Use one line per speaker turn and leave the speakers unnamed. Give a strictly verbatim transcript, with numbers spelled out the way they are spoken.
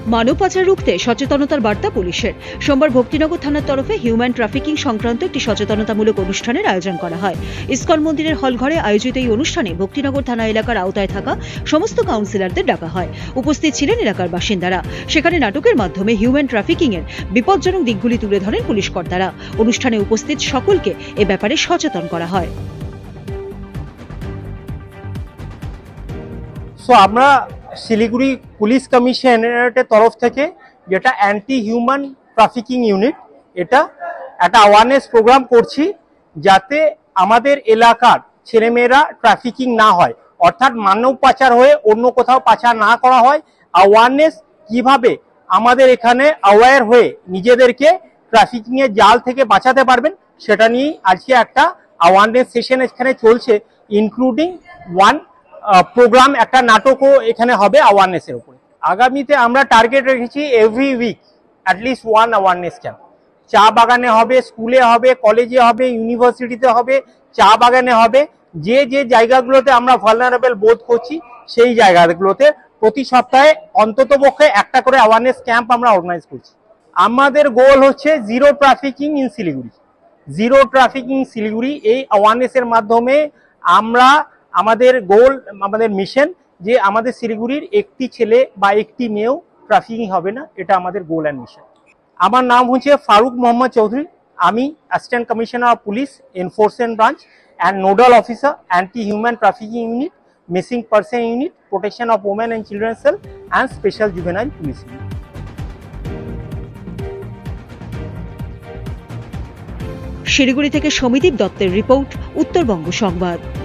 মানব পাচার রুখতে সচেতনতার বার্তা পুলিশের। সোমবার ভক্তিনগর থানার তরফে হিউম্যান ট্রাফিকিং সংক্রান্ত একটি সচেতনতামূলক অনুষ্ঠানের আয়োজন করা হয়। ইসকন মন্দিরের হলঘরে আয়োজিত এই অনুষ্ঠানে ভক্তিনগর থানা এলাকার আওতায় থাকা সমস্ত কাউন্সিলরদের ডাকা হয়। উপস্থিত ছিলেন এলাকার বাসিন্দারা। সেখানে নাটকের মাধ্যমে হিউম্যান ট্রাফিকিং এর বিপজ্জনক দিকগুলি তুলে ধরেন পুলিশ কর্তারা। অনুষ্ঠানে উপস্থিত সকলকে এ ব্যাপারে সচেতন করা হয়।
সো আমরা শিলিগুড়ি পুলিশ কমিশনারেটের তরফ থেকে যেটা অ্যান্টি হিউম্যান ট্রাফিকিং ইউনিট, এটা একটা অ্যাওয়ারনেস প্রোগ্রাম করছি যাতে আমাদের এলাকার ছেলেমেয়েরা ট্রাফিকিং না হয়, অর্থাৎ মানব পাচার হয়ে অন্য কোথাও পাচার না করা হয়। অ্যাওয়ারনেস কিভাবে আমাদের এখানে অ্যাওয়্যার হয়ে নিজেদেরকে ট্রাফিকিং এর জাল থেকে বাঁচাতে পারবেন সেটা নিয়েই আজকে একটা অ্যাওয়ারনেস সেশন এখানে চলছে, ইনক্লুডিং ওয়ান প্রোগ্রাম, একটা নাটকও এখানে হবে অ্যাওয়ারনেসের উপরে। আগামীতে আমরা টার্গেট রেখেছি every week at least one awareness camp. চা বাগানে হবে, স্কুলে হবে, কলেজে হবে, ইউনিভার্সিটিতে হবে, চা বাগানে হবে। যে যে জায়গাগুলোতে আমরা ভালনারেবল বোধ করছি সেই জায়গাগুলোতে প্রতি সপ্তাহে অন্ততপক্ষে একটা করে অ্যাওয়ারনেস ক্যাম্প আমরা অর্গানাইজ করছি। আমাদের গোল হচ্ছে zero trafficking in Siliguri. Zero trafficking Siliguri এই অ্যাওয়ারনেসের মাধ্যমে আমরা আমাদের গোল, আমাদের মিশন যে আমাদের শিলিগুড়ির একটি ছেলে বা একটি মেয়েও ট্রাফিকিং হবে না, এটা আমাদের গোল অ্যান্ড মিশন। আমার নাম হচ্ছে ফারুক মোহাম্মদ চৌধুরী। আমি assistant commissioner of police enforcement branch and nodal officer anti human trafficking unit, missing person unit, protection of women and children cell and special juvenile police unit.
Siliguri থেকে সমিদীপ দত্তের রিপোর্ট, উত্তরবঙ্গ সংবাদ।